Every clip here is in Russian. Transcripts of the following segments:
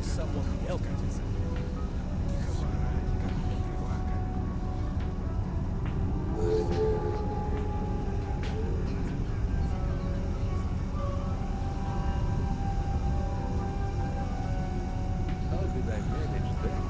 someone else. How did I manage that?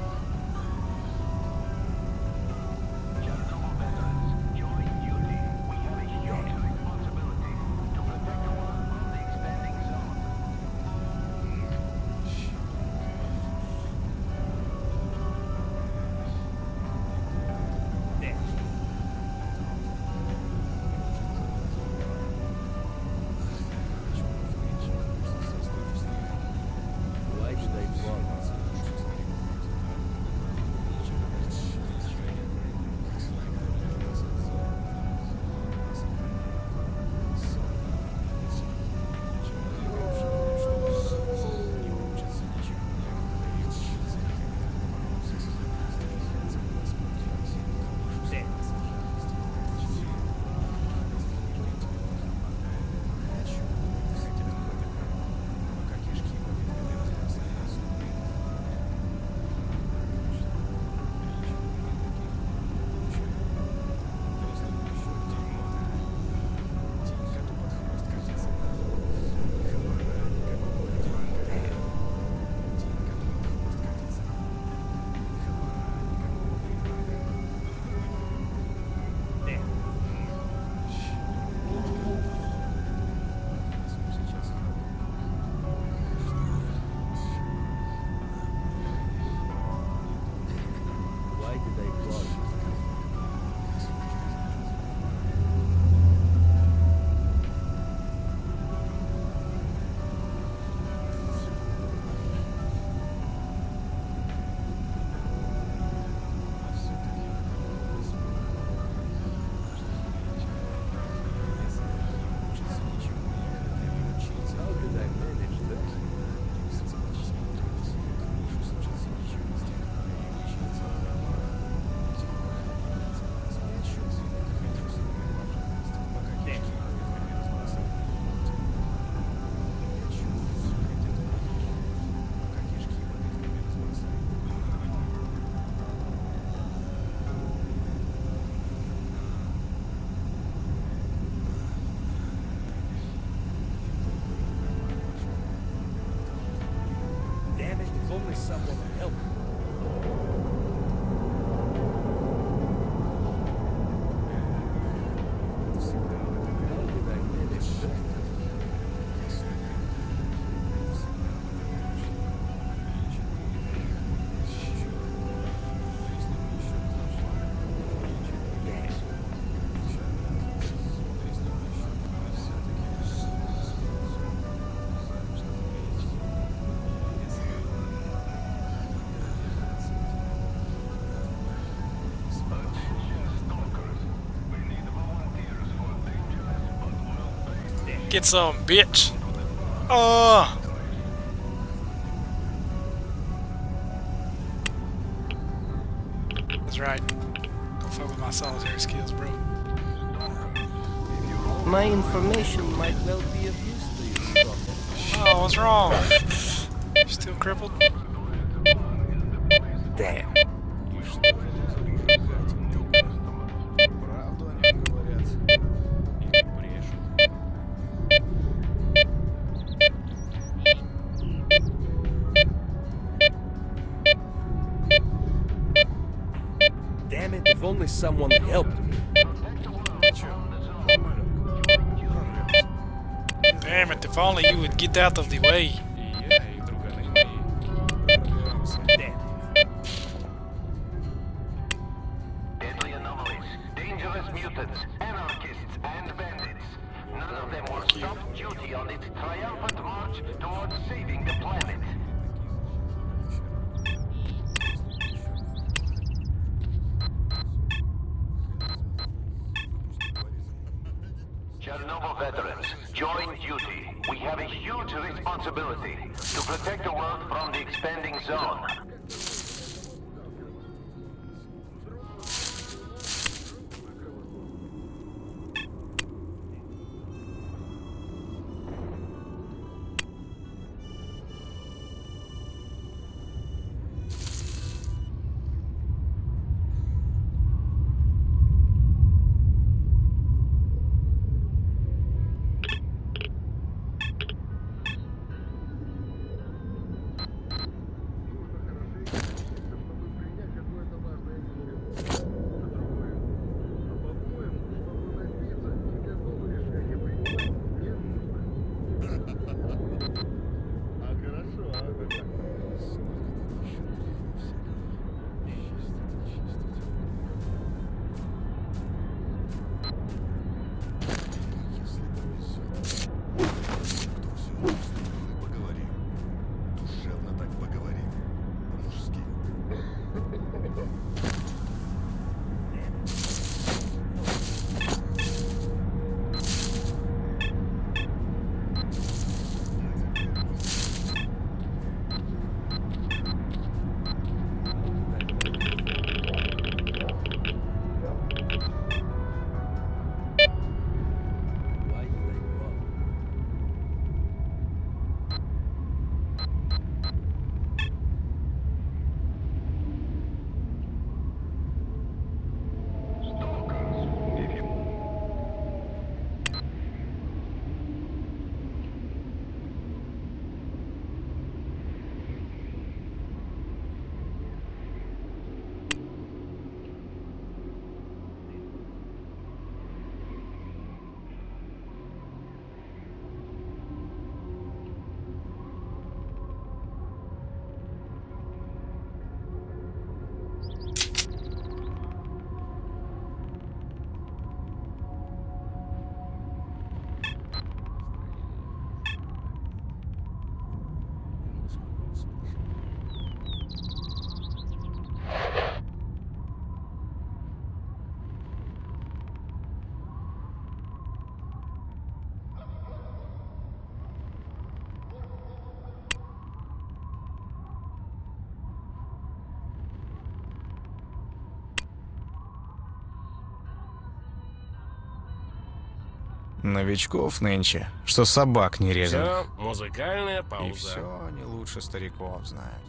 Why did I fall? Why did I fall? How did I manage that? Damn it, if only someone would help me. How did I manage that? Get some, bitch. That's right. Don't fuck with my solitaire skills, bro. My information might well be of use to you, Stalker. Oh, what's wrong? Still crippled? Damn. Damn it, if only someone helped me. Damn it, if only you would get out of the way. Damn. Deadly anomalies, dangerous mutants, anarchists, and bandits. None of them will stop duty on its triumphant march towards saving the planet. Chernobyl veterans, join duty. We have a huge responsibility to protect the world from the expanding zone. Новичков нынче, что собак не резали. Все, музыкальная И пауза. все они лучше стариков знают.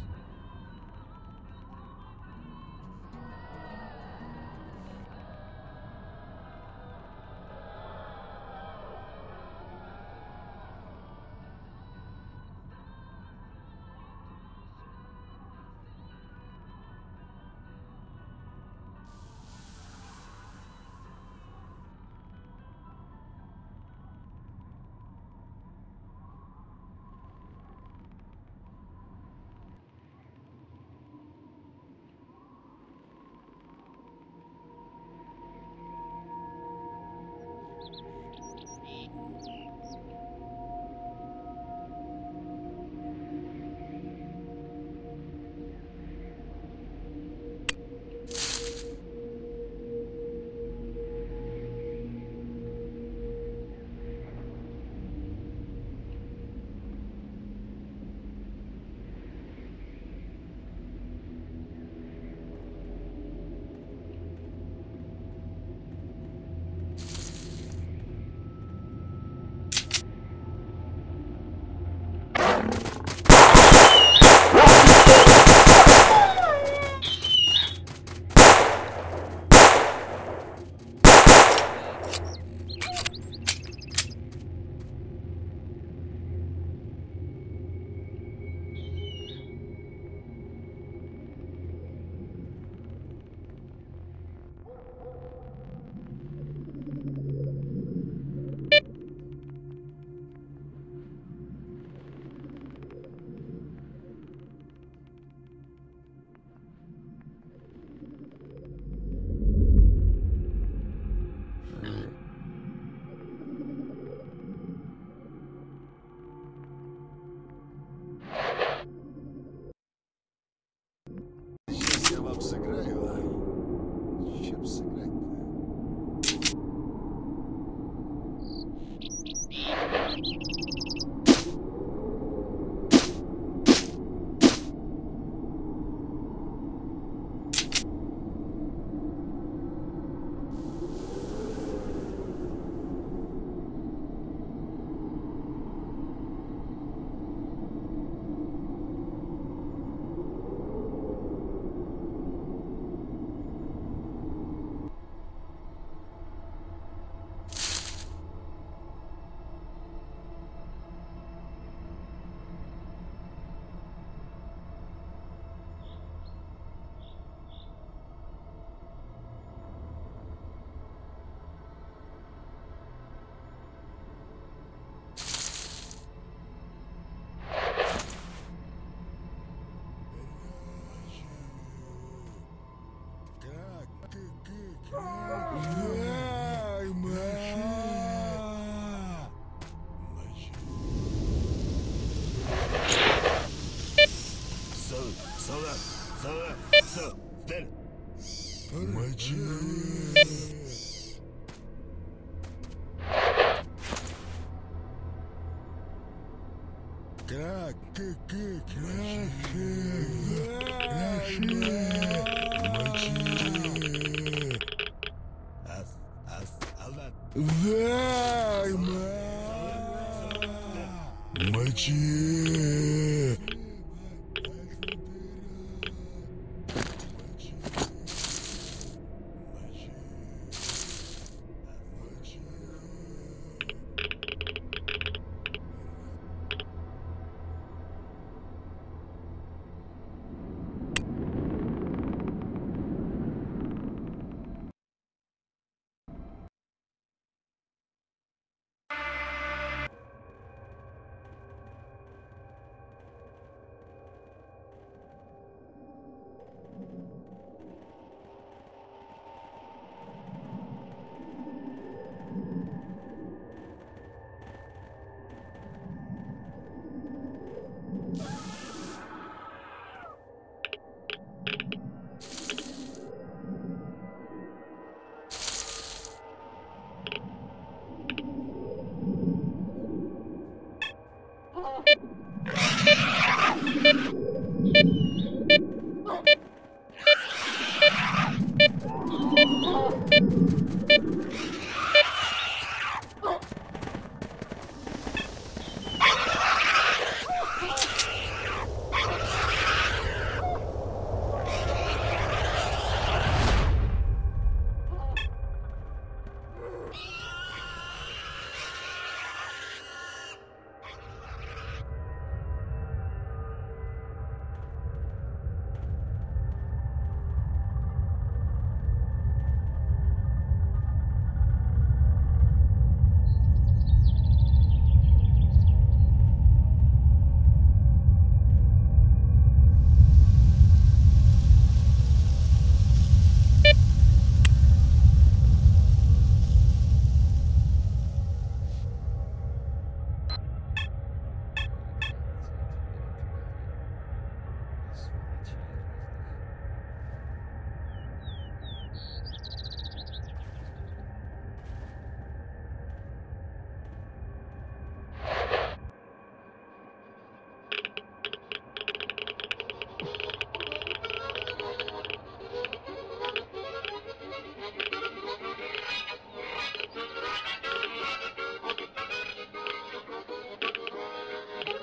Сейчас я вам сыграю, а чем сыграть-то?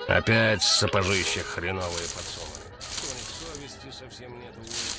Опять сапожище хреновые подсунули. У них совести совсем нет.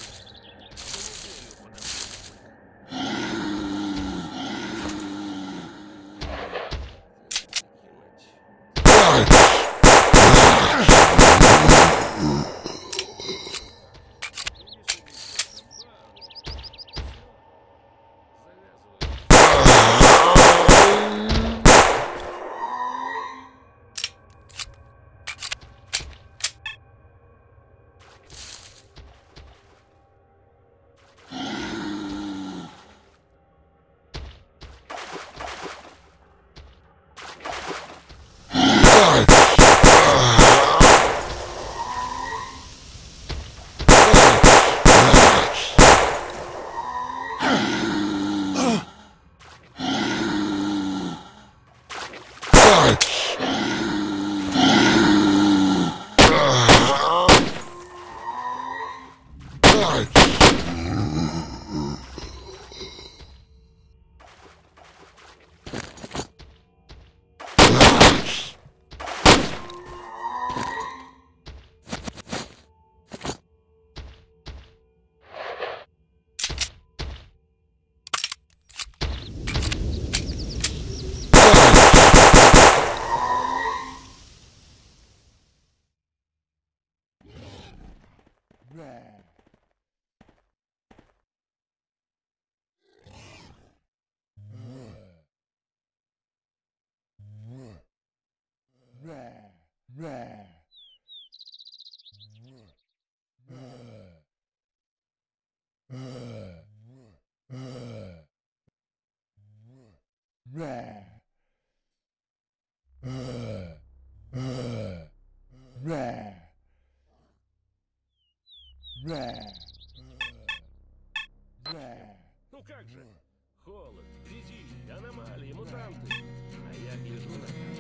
Ну как же? Холод, грязи, аномалии, мутанты. А я гляжу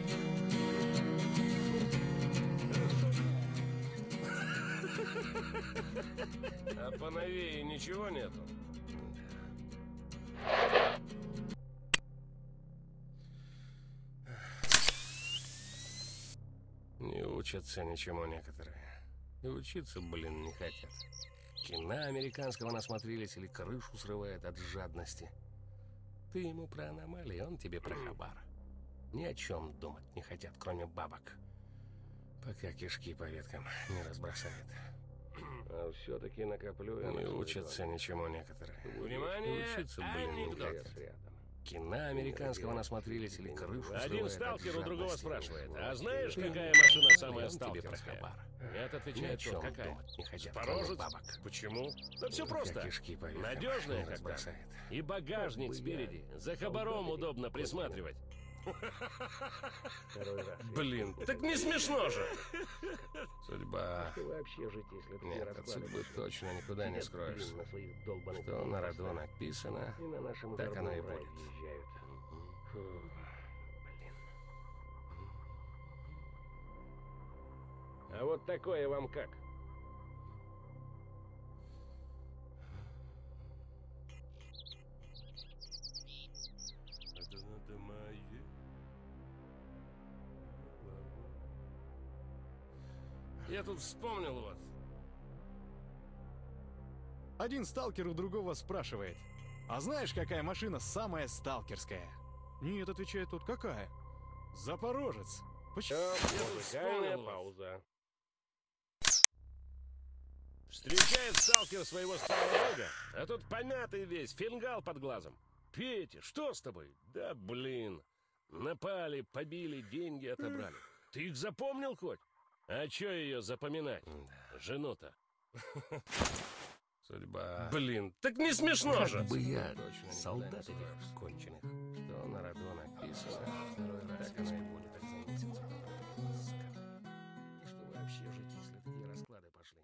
на... А поновее ничего нету? Не учатся ничему некоторые. И учиться, блин, не хотят. Кино американского насмотрелись или крышу срывает от жадности. Ты ему про аномалии, он тебе про хабар. Ни о чем думать не хотят, кроме бабок. Пока кишки по веткам не разбросает. А все-таки накоплю я. Не учатся ничему некоторые. Внимание! Учиться, блин, не хотят. Кино американского насмотрелись или крышу срывает Один от сталкер у другого жадности. спрашивает: а знаешь, какая машина самая сталкерская? Нет, отвечает тот, какая? Не хотят, Запорожец? бабок. Почему? Да все просто. Кишки по веткам Надежная не как разбросает. И багажник спереди. За хабаром удобно присматривать. Блин, так не смешно же! Судьба. Нет, от судьбы точно никуда не скроешься. Что на роду написано, так оно и будет. А вот такое вам как? Я тут вспомнил вот. Один сталкер у другого спрашивает: а знаешь, какая машина самая сталкерская? Нет, отвечает тот, какая? Запорожец. Почему? Музыкальная пауза. Встречает сталкер своего старого друга, а тут помятый весь, фингал под глазом. Петя, что с тобой? Да блин, напали, побили, деньги отобрали. Ты их запомнил хоть? А чё ее запоминать? Жену-то. Судьба. Блин, так не смешно же! Бы я солдат этих конченых. Что на роду написано, второй раз так оно и будет. Так за месяц. Что вообще жить, если такие расклады пошли?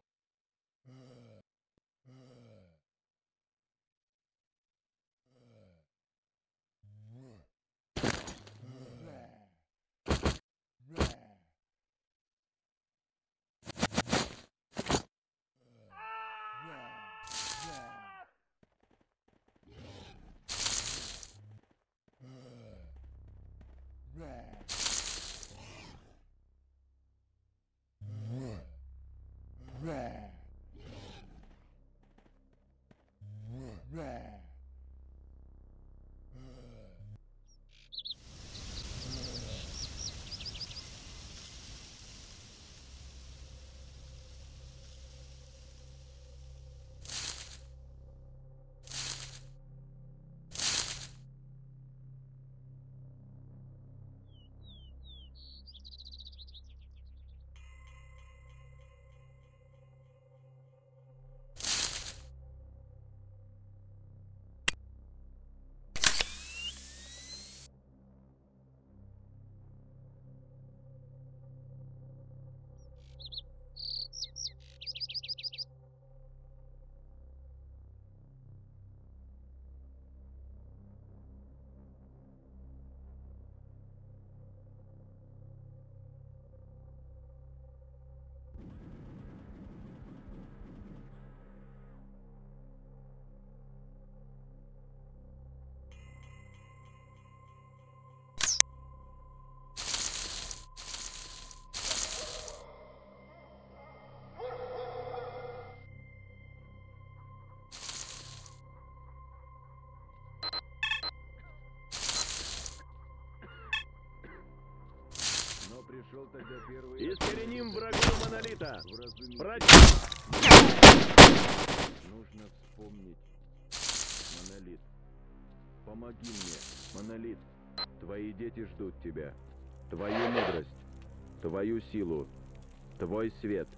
Искореним врагов монолита. Нужно вспомнить. Монолит. Помоги мне, монолит. Твои дети ждут тебя. Твою мудрость. Твою силу. Твой свет.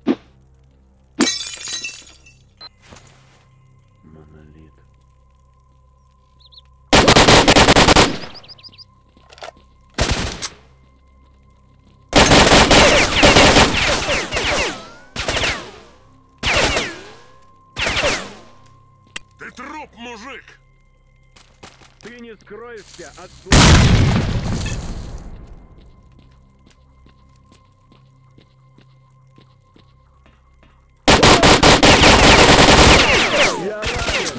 Монолит. Ты труп, мужик! Ты не скроешься от Я ранен!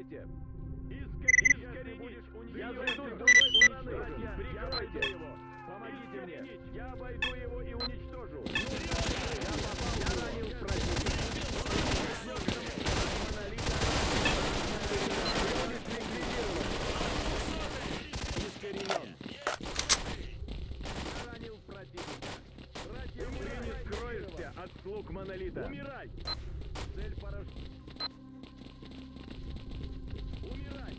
Прикройте! Искоренить! Я зайду с другой стороны! Прикройте его! Помогите мне! Я обойду его и уничтожу! Я попал! Я ранил противника! Искоренен! Я ранил противника! Ты не скроешься от слуг монолита! Умирай! Цель поражена! Умирай!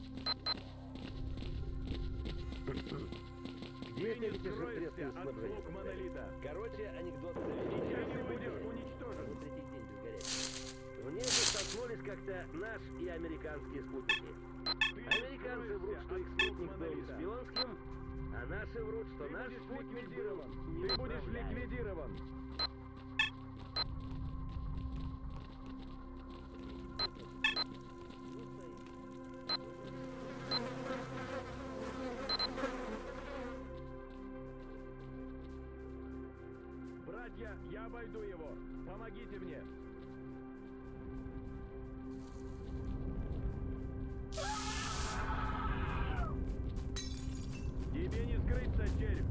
Где Ты не скроешься от слуг монолита! Короче, анекдот Сейчас ты будешь уничтожен! третий день без горячего. В небе столкнулись как-то наш и американские спутники. Американцы врут, что их спутник был шпионским, а наши врут, что наш спутник был Ты будешь ликвидирован! Братья, я обойду его! Помогите мне! Тебе не скрыться, череп!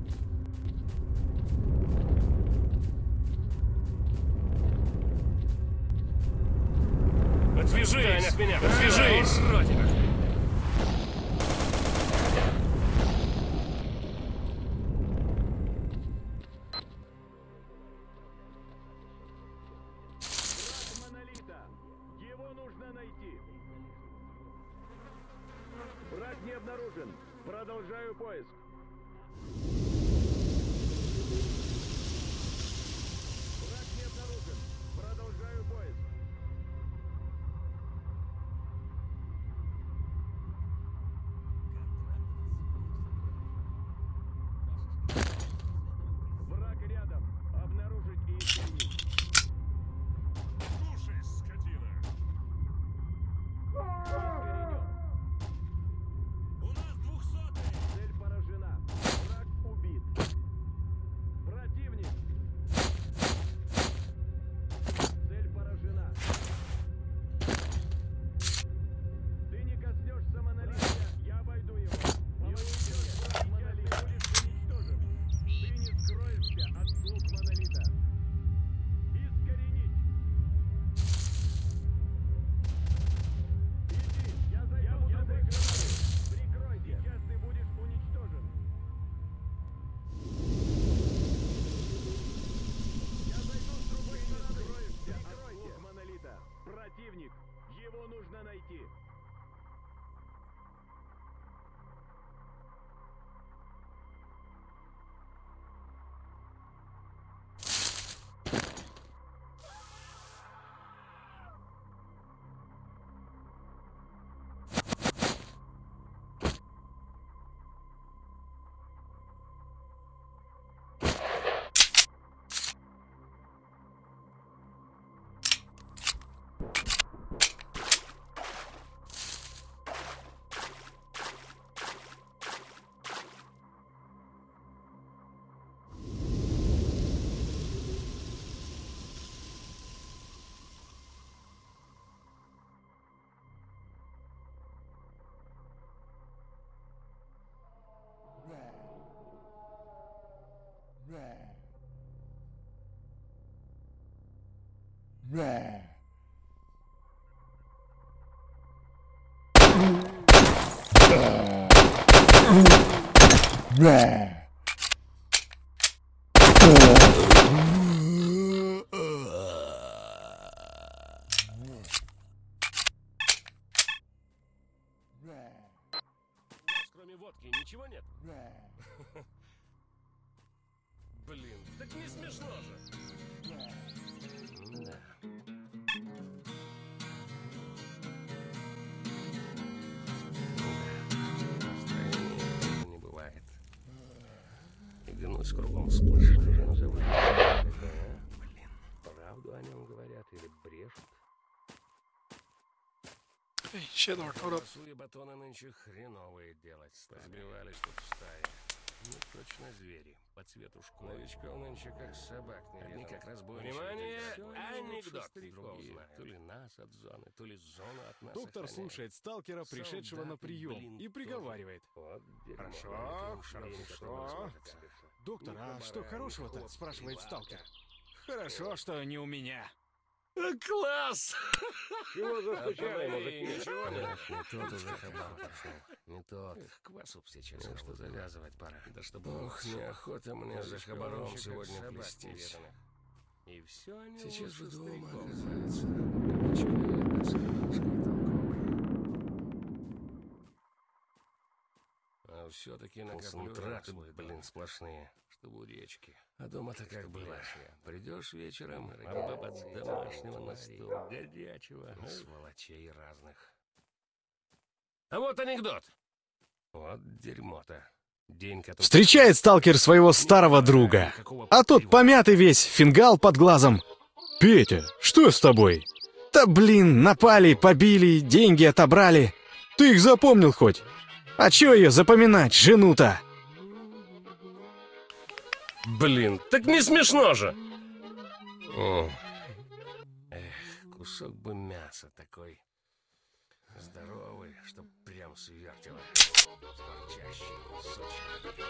Отвяжись от меня! Отвяжись! Родина! Брат монолита! Его нужно найти! Брат не обнаружен! Продолжаю поиск! Брат не обнаружен! Продолжаю поиск! Враг рядом! Обнаружить и искоренить! Слушай, скотина! Искоренен! У нас 200-й! Цель поражена! Враг убит! Противник! Цель поражена! Ты не коснешься монолита! Я обойду его! Не уйдешь, брат монолит! Ты будешь уничтожен! Ты не скроешься от слуг монолита! Искоренить! Иди! Я зайду с другой стороны! Прикройте! Сейчас ты будешь уничтожен! Я зайду с другой стороны! Скроешься от слуг монолита! Противник! Его нужно найти! У вас кроме водки ничего нет? Блин, так не смешно же! Да. Настроения не бывает. И гнусь кругом сплошная. Блин, правду о нем говорят или брешут? Hey, S.T.A.L.K.E.R, hold up. Суе батоны нынче хреновые делать стали. Сбивались тут в стае. Ну, Точно звери. По цвету шкуры. Новичков нынче как собак не резал. Одни как раз будем... Внимание! Анекдот! Другие то ли нас от зоны, то ли зону от нас Доктор охраняют. слушает сталкера, пришедшего на Солдаты, прием, блин, и приговаривает. Вот дерьмо. Хорошо, День, хорошо. Доктор, а что хорошего-то? Спрашивает сталкер. Хорошо, что не у меня. Класс! Чего заскучали, Мужики, мужики? ничего не? Не тот уже хабар пошел. Не тот. Квасу сейчас. Ну что завязывать пора. Да чтобы... Ох, неохота мне за хабаром сегодня плестись. И все они сейчас бы дома оказаться. Кабачка да с книжкой толковой. А все-таки концентраты, блин, сплошные. Чтобы у речки. А дома-то как было. Придешь вечером, а баба домашнего на стол, горячего. Сволочей разных. А вот анекдот. Вот дерьмо-то. День, который... Встречает сталкер своего старого друга. А тот помятый весь, фингал под глазом. «Петя, что с тобой?» «Да блин, напали, побили, деньги отобрали. Ты их запомнил хоть? А чё ее запоминать, жену-то?» Блин, так не смешно же! О. Эх, кусок бы мяса такой здоровый, чтоб прям свертело. Сладчащий, сочный.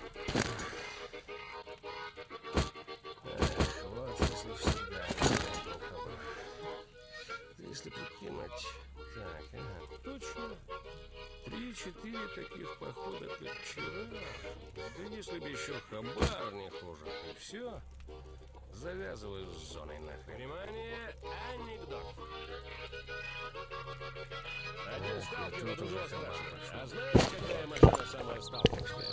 Эх, вот если всегда был хабар. Если прикинуть... Так, ага, точно. 3-4 таких похода, как вчера. Да если бы еще хабар не хуже. И все. Завязываю с зоной нахрен. Внимание, анекдот. Один сталкер у другого спрашивает. А знаешь, какая машина самая сталкерская?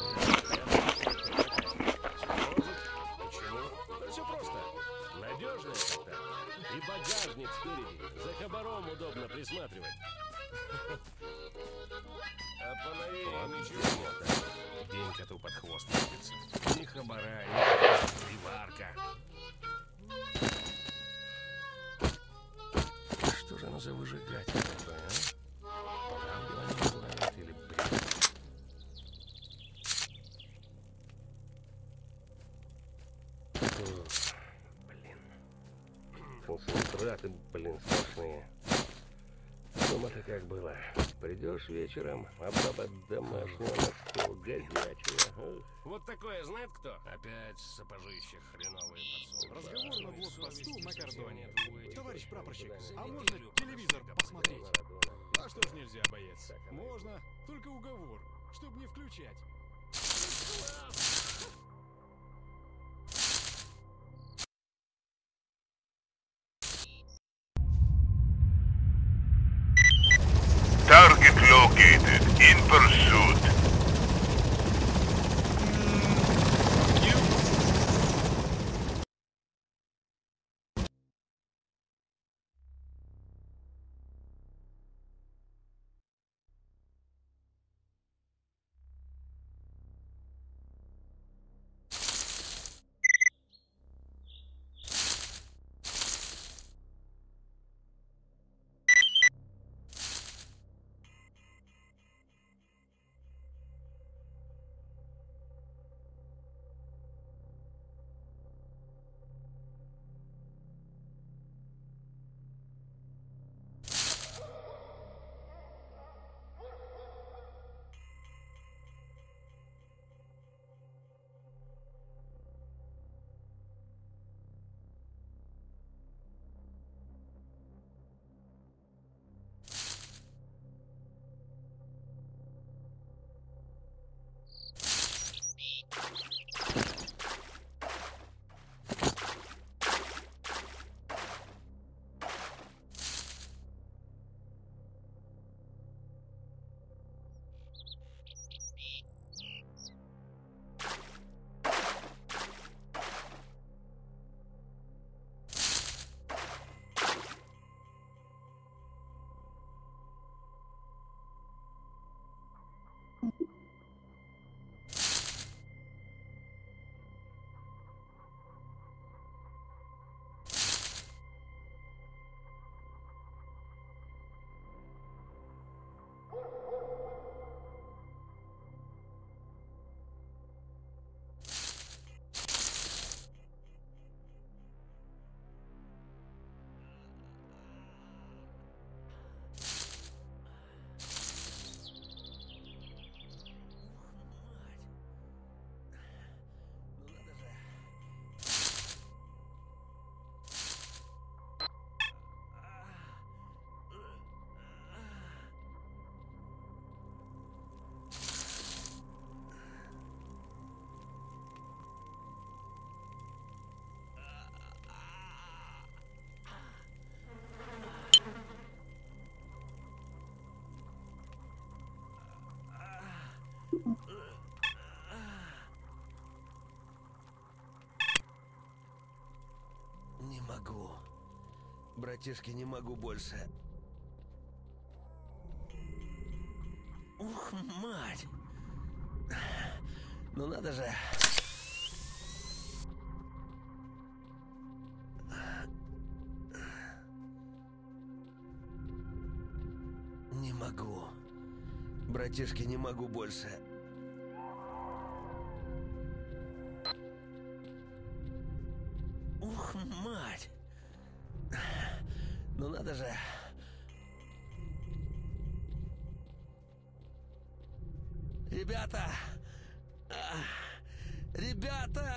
Почему? Да все просто. Надежная как-то. И багажник спереди. За хабаром удобно присматривать. А поновее ничего нет. Денька тут под хвост лепится. Ни хабара, ни приварка. Что же оно за выжигатель такой, а? Правду они говорят или бред? Блин. Концентраты, блин, сплошные. Дома-то как было. Придешь вечером, а баба домашнего на стол горячего. Вот такое знает кто? Опять сапожище хреновые подсунули. Разговор на блокпосту на кордоне. Товарищ прапорщик, а можно телевизор посмотреть? А что ж нельзя, боец? Можно, только уговор, чтобы не включать. Target located. In pursuit. Братишки, не могу больше. Ух, мать! Ну надо же. Не могу. Братишки, не могу больше. Ух, мать! Ну надо же. Ребята! Ребята!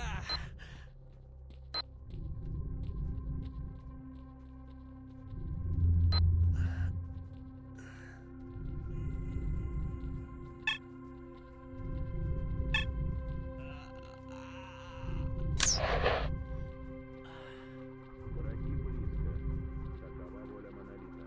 Враги близко. Такова воля монолита.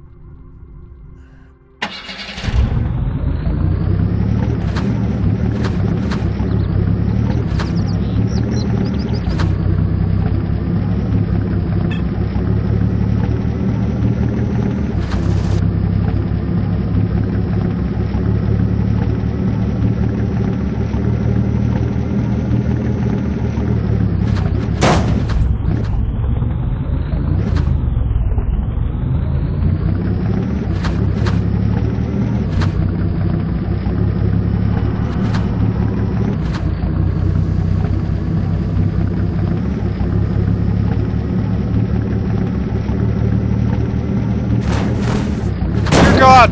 Dear God!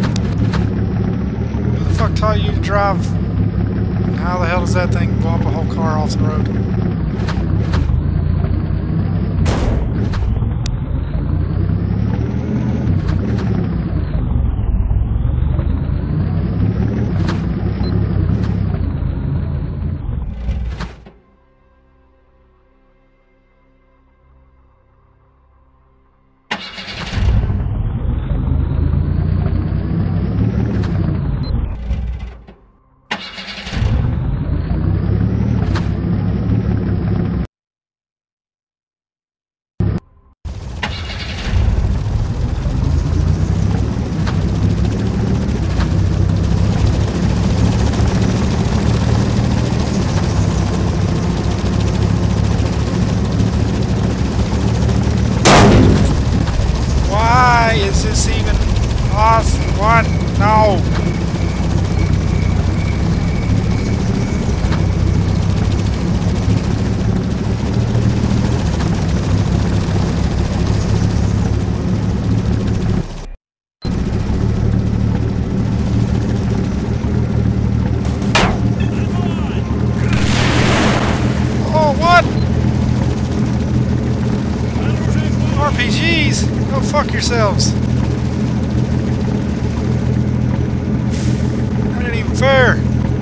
Who the fuck taught you to drive? How the hell does that thing bump a whole car off the road? Why is this even us? What? No! Oh, what? RPGs? Go fuck yourselves. That ain't even fair.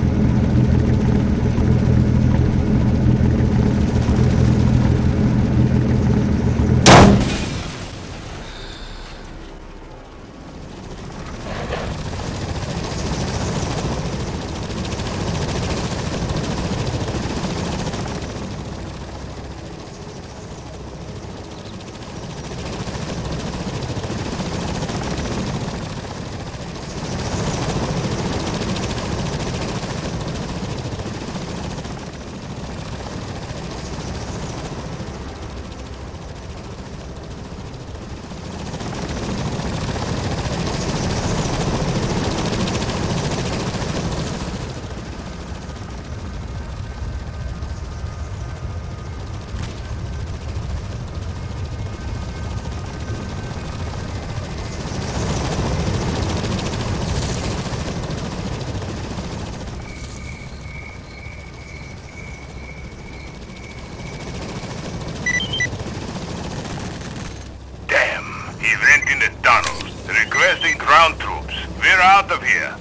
Event in the tunnels. Requesting ground troops. We're out of here.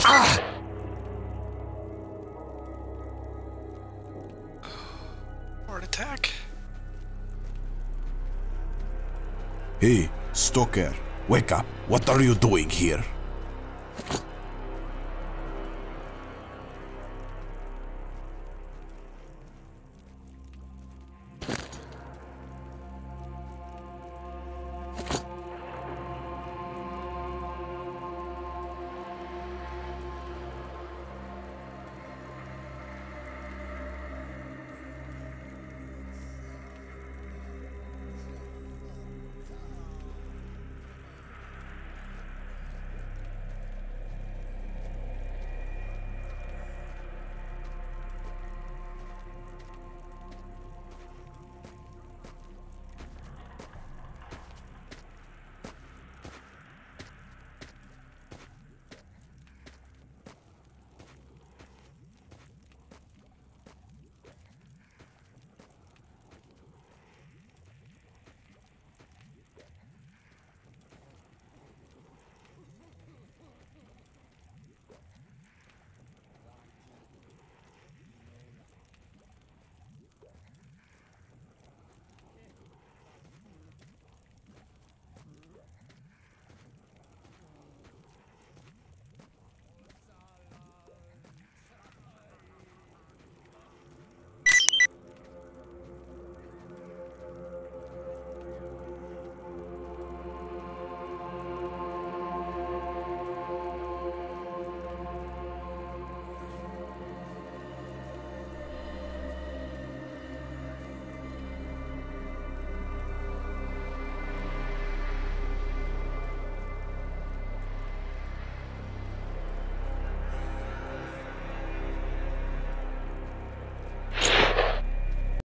Heart attack. Hey, Stalker, wake up. What are you doing here?